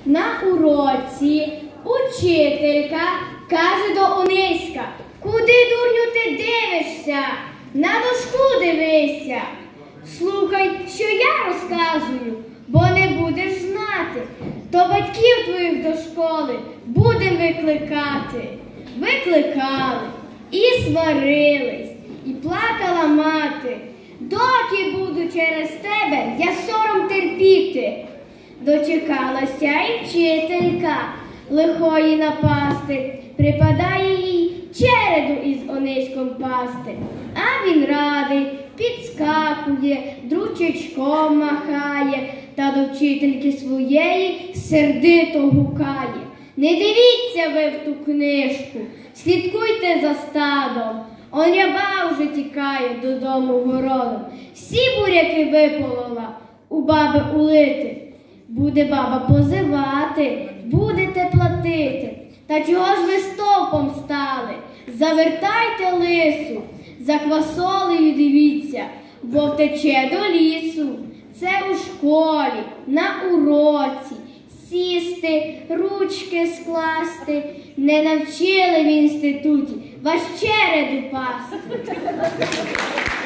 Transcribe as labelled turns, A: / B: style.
A: На уроці учителька каже до Ониська: «Куди, дурню, ти дивишся? На дошку дивися. Слухай, що я розказую, бо не будеш знати, то батьків твоїх до школи будем викликати». Викликали, і сварились, і плакала мати: «Доки буду через тебе я сором терпіти». Дочекалася і вчителька лихої напасти, припадає їй череду із Ониськом пасти. А він радий, підскакує, дручечком махає, та до вчительки своєї сердито гукає: «Не дивіться ви в ту книжку, слідкуйте за стадом. Он ряба вже тікає додому городом. Всі буряки виполола, у баби улити. Буде баба позивати, будете платити. Та чого ж ви стовпом стали? Завертайте лису, за квасолею дивіться, бо втече до лісу». Це у школі, на уроці, сісти, ручки скласти, не навчили в інституті ваш череду пасти.